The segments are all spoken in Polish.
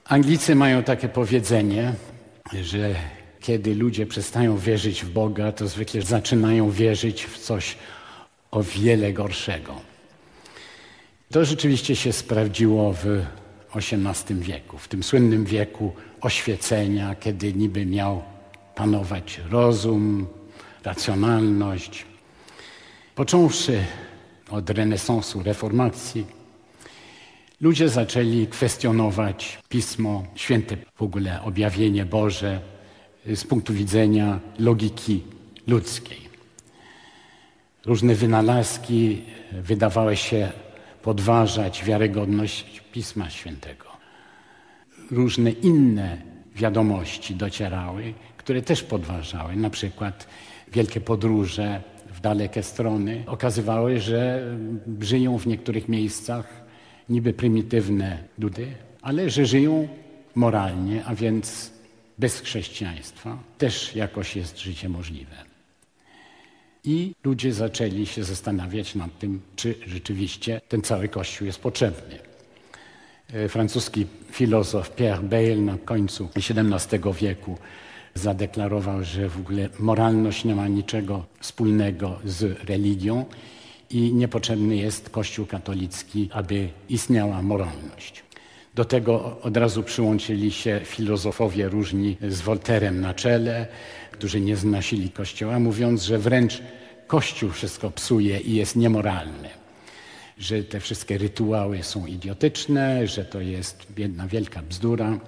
Anglicy mają takie powiedzenie, że kiedy ludzie przestają wierzyć w Boga, to zwykle zaczynają wierzyć w coś o wiele gorszego. To rzeczywiście się sprawdziło w XVIII wieku, w tym słynnym wieku oświecenia, kiedy niby miał panować rozum, racjonalność. Począwszy od renesansu, reformacji, ludzie zaczęli kwestionować Pismo Święte, w ogóle objawienie Boże z punktu widzenia logiki ludzkiej. Różne wynalazki wydawały się podważać wiarygodność Pisma Świętego. Różne inne wiadomości docierały, które też podważały. Na przykład wielkie podróże w dalekie strony okazywały, że żyją w niektórych miejscach niby prymitywne ludy, ale że żyją moralnie, a więc bez chrześcijaństwa. Też jakoś jest życie możliwe. I ludzie zaczęli się zastanawiać nad tym, czy rzeczywiście ten cały Kościół jest potrzebny. Francuski filozof Pierre Bayle na końcu XVII wieku zadeklarował, że w ogóle moralność nie ma niczego wspólnego z religią i niepotrzebny jest Kościół katolicki, aby istniała moralność. Do tego od razu przyłączyli się filozofowie różni z Voltairem na czele, którzy nie znosili Kościoła, mówiąc, że wręcz Kościół wszystko psuje i jest niemoralny. Że te wszystkie rytuały są idiotyczne, że to jest jedna wielka bzdura.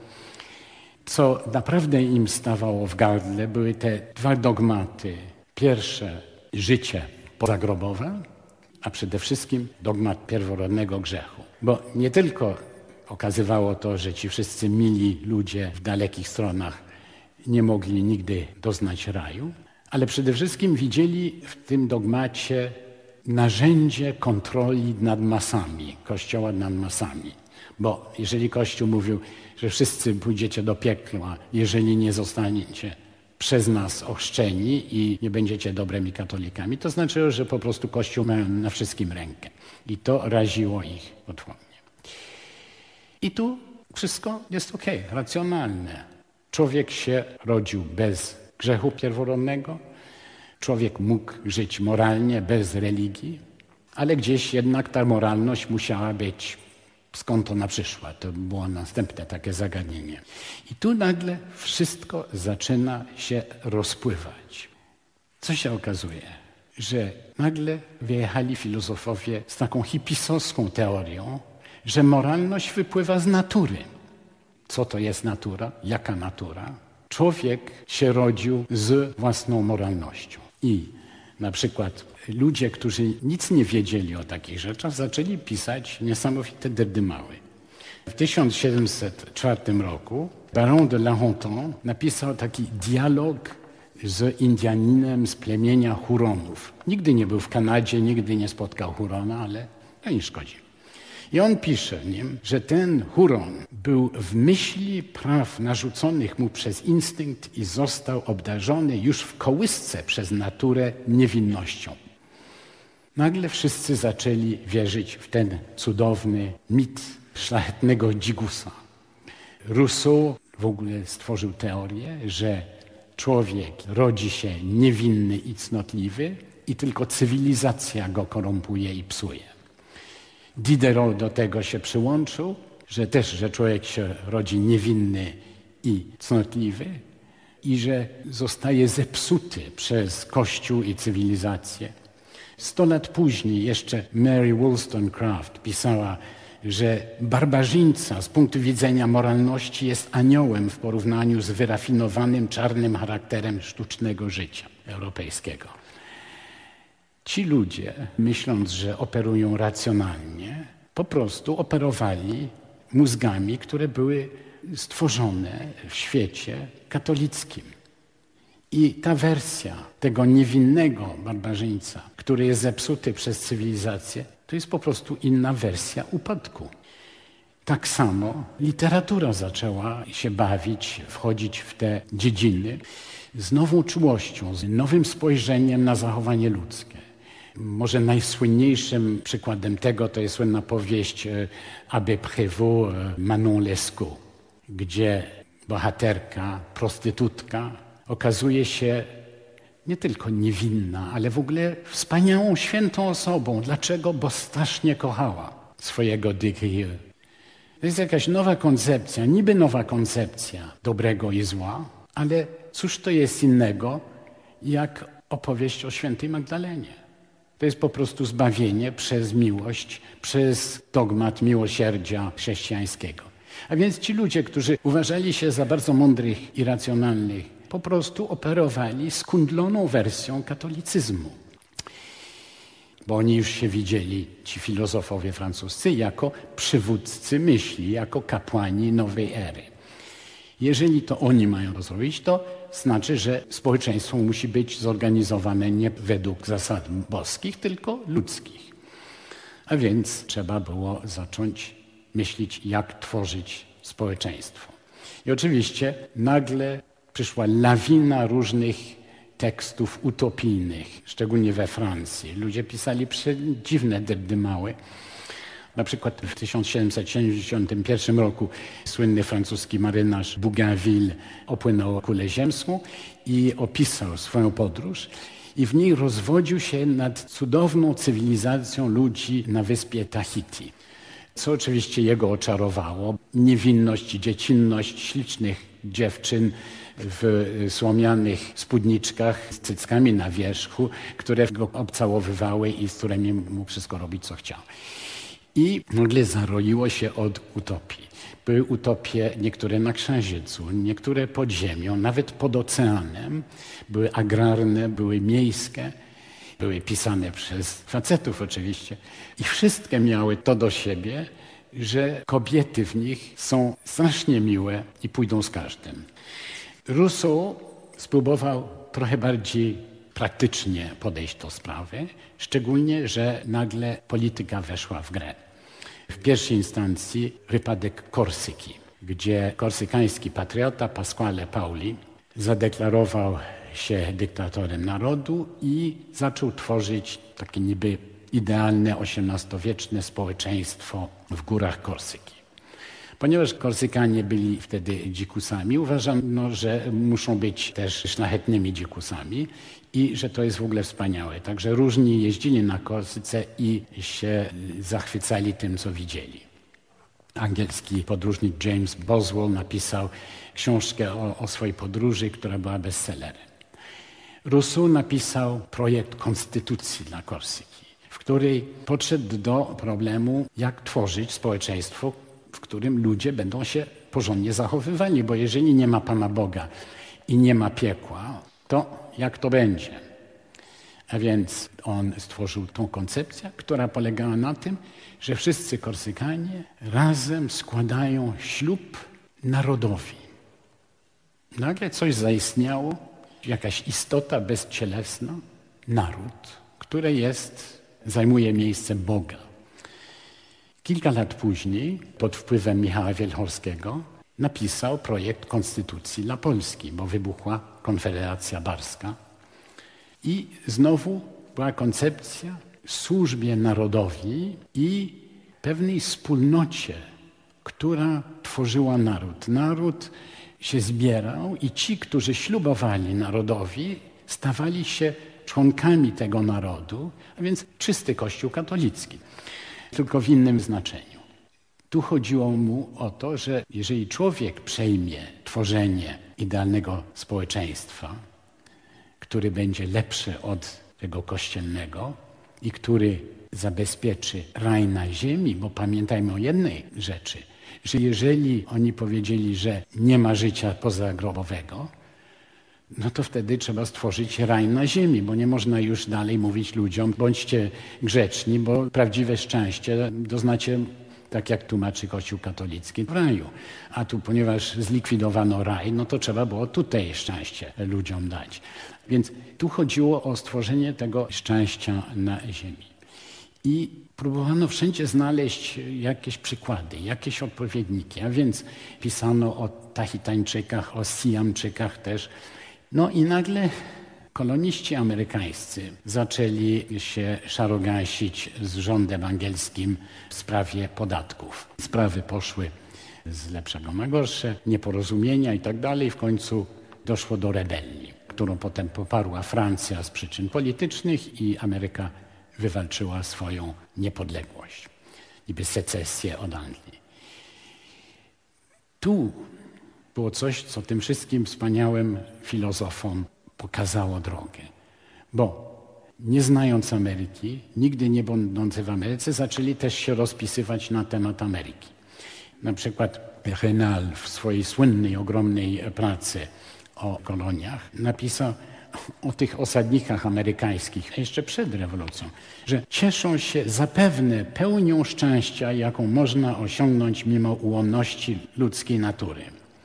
Co naprawdę im stawało w gardle, były te dwa dogmaty. Pierwsze, życie pozagrobowe, a przede wszystkim dogmat pierworodnego grzechu. Bo nie tylko okazywało to, że ci wszyscy mili ludzie w dalekich stronach nie mogli nigdy doznać raju, ale przede wszystkim widzieli w tym dogmacie narzędzie kontroli nad masami, Kościoła nad masami. Bo jeżeli Kościół mówił, że wszyscy pójdziecie do piekła, jeżeli nie zostaniecie przez nas ochrzczeni i nie będziecie dobrymi katolikami, to znaczyło, że po prostu Kościół ma na wszystkim rękę. I to raziło ich potwornie. I tu wszystko jest okej, racjonalne. Człowiek się rodził bez grzechu pierworodnego, człowiek mógł żyć moralnie, bez religii, ale gdzieś jednak ta moralność musiała być, skąd ona przyszła. To było następne takie zagadnienie. I tu nagle wszystko zaczyna się rozpływać. Co się okazuje? Że nagle wyjechali filozofowie z taką hipisowską teorią, że moralność wypływa z natury. Co to jest natura? Jaka natura? Człowiek się rodził z własną moralnością. I na przykład ludzie, którzy nic nie wiedzieli o takich rzeczach, zaczęli pisać niesamowite dyrdymały. W 1704 roku baron de La Hontan napisał taki dialog z Indianinem z plemienia Huronów. Nigdy nie był w Kanadzie, nigdy nie spotkał Hurona, ale to nie szkodzi. I on pisze w nim, że ten Huron był w myśli praw narzuconych mu przez instynkt i został obdarzony już w kołysce przez naturę niewinnością. Nagle wszyscy zaczęli wierzyć w ten cudowny mit szlachetnego dzikusa. Rousseau w ogóle stworzył teorię, że człowiek rodzi się niewinny i cnotliwy i tylko cywilizacja go korumpuje i psuje. Diderot do tego się przyłączył, że człowiek się rodzi niewinny i cnotliwy i że zostaje zepsuty przez Kościół i cywilizację. 100 lat później jeszcze Mary Wollstonecraft pisała, że barbarzyńca z punktu widzenia moralności jest aniołem w porównaniu z wyrafinowanym, czarnym charakterem sztucznego życia europejskiego. Ci ludzie, myśląc, że operują racjonalnie, po prostu operowali mózgami, które były stworzone w świecie katolickim. I ta wersja tego niewinnego barbarzyńca, który jest zepsuty przez cywilizację, to jest po prostu inna wersja upadku. Tak samo literatura zaczęła się bawić, wchodzić w te dziedziny z nową czułością, z nowym spojrzeniem na zachowanie ludzkie. Może najsłynniejszym przykładem tego to jest słynna powieść Abbé Prévost, Manon Lescaut, gdzie bohaterka, prostytutka okazuje się nie tylko niewinna, ale w ogóle wspaniałą, świętą osobą. Dlaczego? Bo strasznie kochała swojego Desgrieux. To jest jakaś nowa koncepcja, niby nowa koncepcja dobrego i zła, ale cóż to jest innego, jak opowieść o świętej Magdalenie. To jest po prostu zbawienie przez miłość, przez dogmat miłosierdzia chrześcijańskiego. A więc ci ludzie, którzy uważali się za bardzo mądrych i racjonalnych, po prostu operowali skundloną wersją katolicyzmu. Bo oni już się widzieli, ci filozofowie francuscy, jako przywódcy myśli, jako kapłani nowej ery. Jeżeli to oni mają to zrobić, to znaczy, że społeczeństwo musi być zorganizowane nie według zasad boskich, tylko ludzkich. A więc trzeba było zacząć myśleć, jak tworzyć społeczeństwo. I oczywiście nagle przyszła lawina różnych tekstów utopijnych, szczególnie we Francji. Ludzie pisali przedziwne dyrdymały. Na przykład w 1771 roku słynny francuski marynarz Bougainville opłynął kulę ziemską i opisał swoją podróż i w niej rozwodził się nad cudowną cywilizacją ludzi na wyspie Tahiti, co oczywiście jego oczarowało. Niewinność i dziecinność ślicznych dziewczyn w słomianych spódniczkach z cyckami na wierzchu, które go obcałowywały i z którymi mógł wszystko robić, co chciał. I nagle zaroiło się od utopii. Były utopie niektóre na Księżycu, niektóre pod ziemią, nawet pod oceanem. Były agrarne, były miejskie, były pisane przez facetów oczywiście. I wszystkie miały to do siebie, że kobiety w nich są strasznie miłe i pójdą z każdym. Rousseau spróbował trochę bardziej praktycznie podejść do sprawy, szczególnie, że nagle polityka weszła w grę. W pierwszej instancji wypadek Korsyki, gdzie korsykański patriota Pasquale Paoli zadeklarował się dyktatorem narodu i zaczął tworzyć takie niby idealne XVIII-wieczne społeczeństwo w górach Korsyki. Ponieważ Korsykanie byli wtedy dzikusami, uważano, że muszą być też szlachetnymi dzikusami i że to jest w ogóle wspaniałe. Także różni jeździli na Korsyce i się zachwycali tym, co widzieli. Angielski podróżnik James Boswell napisał książkę o swojej podróży, która była bestsellerem. Rousseau napisał projekt konstytucji dla Korsyki, w której podszedł do problemu, jak tworzyć społeczeństwo, w którym ludzie będą się porządnie zachowywali, bo jeżeli nie ma Pana Boga i nie ma piekła, to jak to będzie? A więc on stworzył tą koncepcję, która polegała na tym, że wszyscy Korsykanie razem składają ślub narodowi. Nagle coś zaistniało, jakaś istota bezcielesna, naród, który zajmuje miejsce Boga. Kilka lat później, pod wpływem Michała Wielchowskiego, napisał projekt konstytucji dla Polski, bo wybuchła Konfederacja Barska. I znowu była koncepcja służbie narodowi i pewnej wspólnocie, która tworzyła naród. Naród się zbierał i ci, którzy ślubowali narodowi, stawali się członkami tego narodu, a więc czysty Kościół katolicki, tylko w innym znaczeniu. Tu chodziło mu o to, że jeżeli człowiek przejmie tworzenie idealnego społeczeństwa, który będzie lepszy od tego kościelnego i który zabezpieczy raj na ziemi, bo pamiętajmy o jednej rzeczy, że jeżeli oni powiedzieli, że nie ma życia pozagrobowego, no to wtedy trzeba stworzyć raj na ziemi, bo nie można już dalej mówić ludziom, bądźcie grzeczni, bo prawdziwe szczęście doznacie, tak jak tłumaczy Kościół katolicki, w raju. A tu, ponieważ zlikwidowano raj, no to trzeba było tutaj szczęście ludziom dać. Więc tu chodziło o stworzenie tego szczęścia na ziemi. I próbowano wszędzie znaleźć jakieś przykłady, jakieś odpowiedniki. A więc pisano o Tahitańczykach, o Siamczykach też. No i nagle koloniści amerykańscy zaczęli się szarogasić z rządem angielskim w sprawie podatków. Sprawy poszły z lepszego na gorsze, nieporozumienia i tak dalej. W końcu doszło do rebelii, którą potem poparła Francja z przyczyn politycznych i Ameryka wywalczyła swoją niepodległość, niby secesję od Anglii. Tu było coś, co tym wszystkim wspaniałym filozofom pokazało drogę. Bo nie znając Ameryki, nigdy nie będący w Ameryce, zaczęli też się rozpisywać na temat Ameryki. Na przykład Renal w swojej słynnej, ogromnej pracy o koloniach napisał o tych osadnikach amerykańskich, jeszcze przed rewolucją, że cieszą się zapewne pełnią szczęścia, jaką można osiągnąć mimo ułomności ludzkiej natury.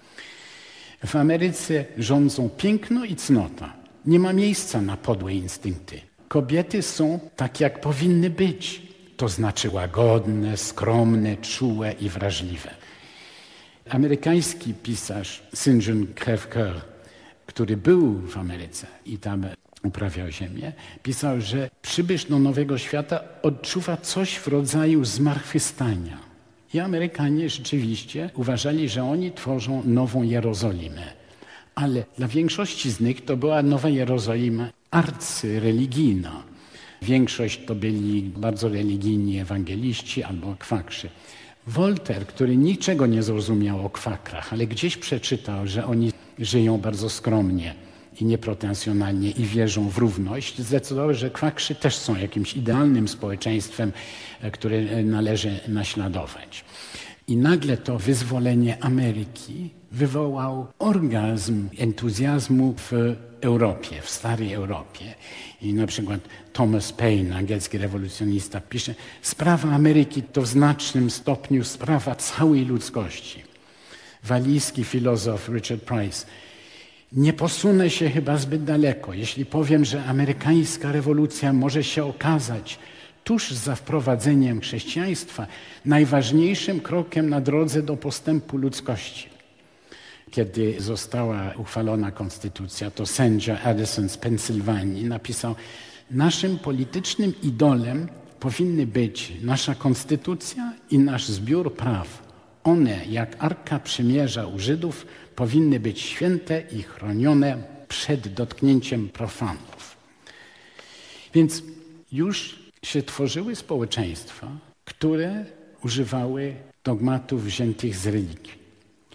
W Ameryce rządzą piękno i cnota. Nie ma miejsca na podłe instynkty. Kobiety są tak, jak powinny być. To znaczy łagodne, skromne, czułe i wrażliwe. Amerykański pisarz St. John Crèvecoeur, który był w Ameryce i tam uprawiał ziemię, pisał, że przybysz do Nowego Świata odczuwa coś w rodzaju zmartwychwstania. I Amerykanie rzeczywiście uważali, że oni tworzą nową Jerozolimę. Ale dla większości z nich to była Nowa Jerozolima arcyreligijna. Większość to byli bardzo religijni ewangeliści albo kwakrzy. Voltaire, który niczego nie zrozumiał o kwakrach, ale gdzieś przeczytał, że oni żyją bardzo skromnie i niepretensjonalnie i wierzą w równość, zdecydował, że kwakrzy też są jakimś idealnym społeczeństwem, które należy naśladować. I nagle to wyzwolenie Ameryki wywołał orgazm entuzjazmu w Europie, w starej Europie. I na przykład Thomas Paine, angielski rewolucjonista, pisze: sprawa Ameryki to w znacznym stopniu sprawa całej ludzkości. Walijski filozof Richard Price: nie posunę się chyba zbyt daleko, jeśli powiem, że amerykańska rewolucja może się okazać tuż za wprowadzeniem chrześcijaństwa najważniejszym krokiem na drodze do postępu ludzkości. Kiedy została uchwalona konstytucja, to sędzia Addison z Pensylwanii napisał: naszym politycznym idolem powinny być nasza konstytucja i nasz zbiór praw. One, jak Arka Przymierza u Żydów, powinny być święte i chronione przed dotknięciem profanów. Więc już się tworzyły społeczeństwa, które używały dogmatów wziętych z religii.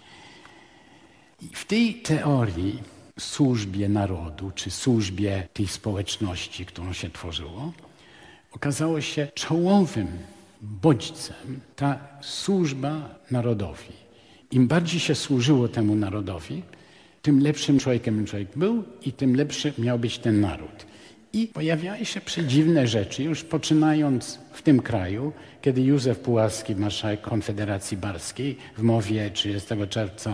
I w tej teorii służbie narodu, czy służbie tej społeczności, którą się tworzyło, okazało się czołowym bodźcem ta służba narodowi. Im bardziej się służyło temu narodowi, tym lepszym człowiekiem człowiek był i tym lepszy miał być ten naród. I pojawiały się przedziwne rzeczy, już poczynając w tym kraju, kiedy Józef Puławski, marszałek Konfederacji Barskiej, w mowie 30 czerwca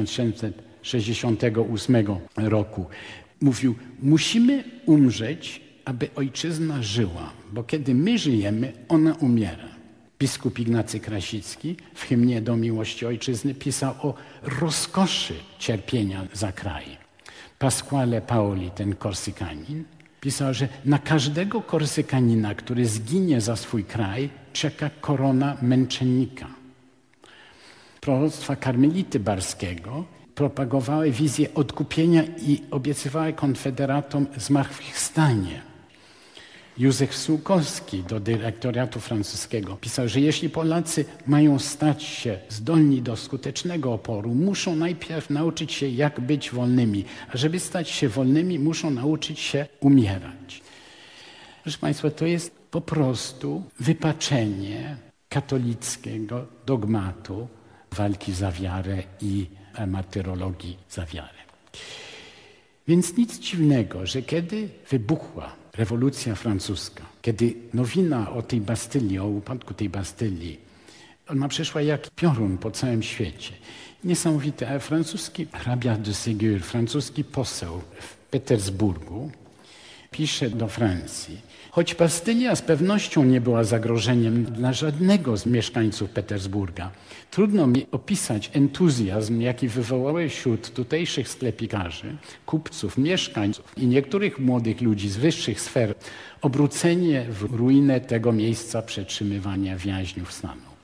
1768 roku mówił: musimy umrzeć, aby ojczyzna żyła, bo kiedy my żyjemy, ona umiera. Biskup Ignacy Krasicki w hymnie do miłości ojczyzny pisał o rozkoszy cierpienia za kraj. Pasquale Paoli, ten Korsykanin, pisał, że na każdego Korsykanina, który zginie za swój kraj, czeka korona męczennika. Proroctwa karmelity Barskiego propagowały wizję odkupienia i obiecywały konfederatom zmartwychwstanie. Józef Sułkowski do dyrektoriatu francuskiego pisał, że jeśli Polacy mają stać się zdolni do skutecznego oporu, muszą najpierw nauczyć się, jak być wolnymi, a żeby stać się wolnymi, muszą nauczyć się umierać. Proszę Państwa, to jest po prostu wypaczenie katolickiego dogmatu walki za wiarę i martyrologii za wiarę. Więc nic dziwnego, że kiedy wybuchła rewolucja francuska, kiedy nowina o tej Bastylii, o upadku tej Bastylii, ona przeszła jak piorun po całym świecie. Niesamowite, a francuski hrabia de Ségur, francuski poseł w Petersburgu, pisze do Francji: choć Bastylia z pewnością nie była zagrożeniem dla żadnego z mieszkańców Petersburga, trudno mi opisać entuzjazm, jaki wywołały wśród tutejszych sklepikarzy, kupców, mieszkańców i niektórych młodych ludzi z wyższych sfer obrócenie w ruinę tego miejsca przetrzymywania więźniów stanu.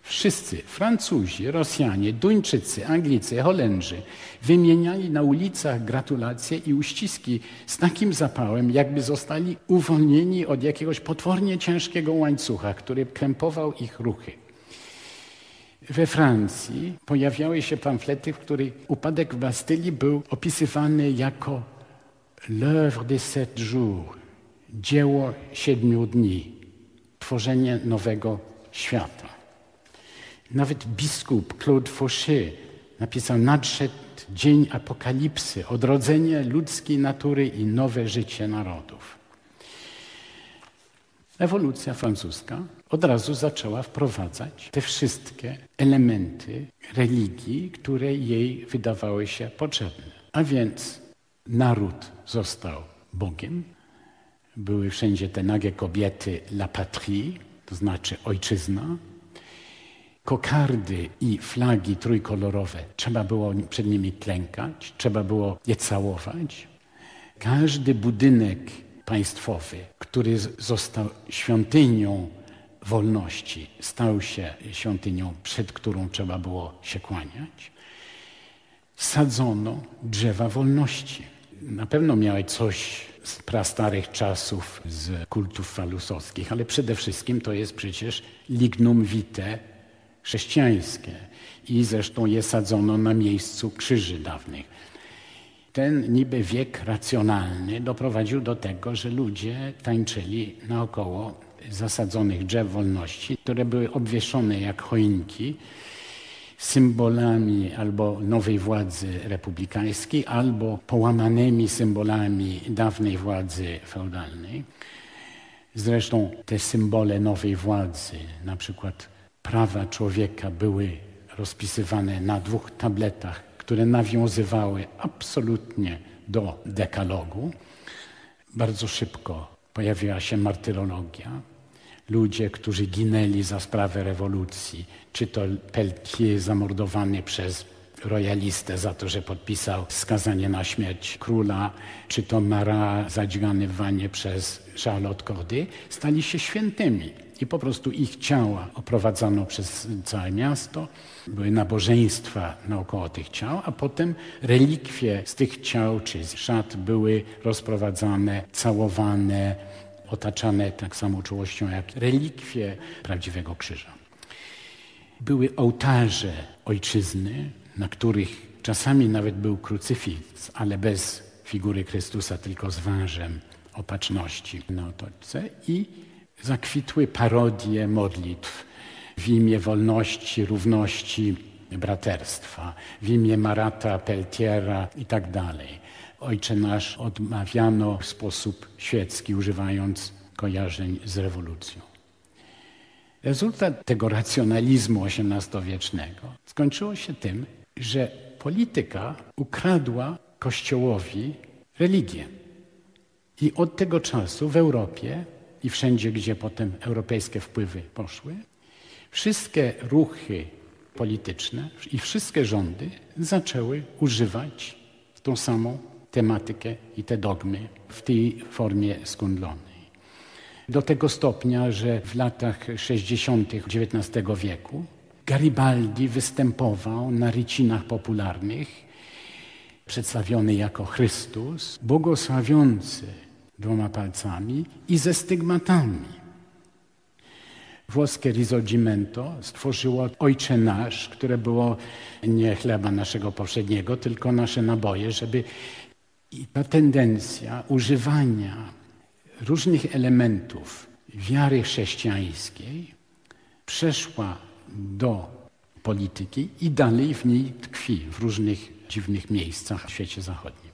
Wszyscy, Francuzi, Rosjanie, Duńczycy, Anglicy, Holendrzy, wymieniali na ulicach gratulacje i uściski z takim zapałem, jakby zostali uwolnieni od jakiegoś potwornie ciężkiego łańcucha, który krępował ich ruchy. We Francji pojawiały się pamflety, w których upadek Bastylii był opisywany jako l'œuvre des 7 jours, dzieło 7 dni, tworzenie nowego świata. Nawet biskup Claude Fauchet napisał: nadszedł dzień apokalipsy, odrodzenie ludzkiej natury i nowe życie narodów. Rewolucja francuska od razu zaczęła wprowadzać te wszystkie elementy religii, które jej wydawały się potrzebne. A więc naród został Bogiem, były wszędzie te nagie kobiety la patrie, to znaczy ojczyzna. Kokardy i flagi trójkolorowe, trzeba było przed nimi klękać, trzeba było je całować. Każdy budynek państwowy, który został świątynią wolności, stał się świątynią, przed którą trzeba było się kłaniać. Sadzono drzewa wolności. Na pewno miały coś z prastarych czasów, z kultów falusowskich, ale przede wszystkim to jest przecież lignum vitae chrześcijańskie i zresztą je sadzono na miejscu krzyży dawnych. Ten niby wiek racjonalny doprowadził do tego, że ludzie tańczyli naokoło zasadzonych drzew wolności, które były obwieszone jak choinki symbolami albo nowej władzy republikańskiej, albo połamanymi symbolami dawnej władzy feudalnej. Zresztą te symbole nowej władzy, na przykład prawa człowieka, były rozpisywane na 2 tabletach, które nawiązywały absolutnie do dekalogu. Bardzo szybko pojawiła się martyrologia. Ludzie, którzy ginęli za sprawę rewolucji, czy to Pelletier zamordowany przez royalistę za to, że podpisał skazanie na śmierć króla, czy to Marat zadźgany w wanie przez Charlotte Corday, stali się świętymi. I po prostu ich ciała oprowadzano przez całe miasto. Były nabożeństwa naokoło tych ciał, a potem relikwie z tych ciał czy z szat były rozprowadzane, całowane, otaczane tak samą czułością jak relikwie prawdziwego krzyża. Były ołtarze ojczyzny, na których czasami nawet był krucyfiks, ale bez figury Chrystusa, tylko z wężem opatrzności na otoczce, i zakwitły parodie modlitw w imię wolności, równości, braterstwa, w imię Marata, Pelletiera i tak dalej. Ojcze Nasz odmawiano w sposób świecki, używając kojarzeń z rewolucją. Rezultat tego racjonalizmu XVIII-wiecznego skończyło się tym, że polityka ukradła Kościołowi religię. I od tego czasu w Europie i wszędzie, gdzie potem europejskie wpływy poszły, wszystkie ruchy polityczne i wszystkie rządy zaczęły używać tą samą tematykę i te dogmy w tej formie skundlonej. Do tego stopnia, że w latach 60. XIX wieku Garibaldi występował na rycinach popularnych, przedstawiony jako Chrystus, błogosławiący 2 palcami i ze stygmatami. Włoskie Risorgimento stworzyło Ojcze Nasz, które było nie chleba naszego powszedniego, tylko nasze naboje, żeby i ta tendencja używania różnych elementów wiary chrześcijańskiej przeszła do polityki i dalej w niej tkwi w różnych dziwnych miejscach w świecie zachodnim.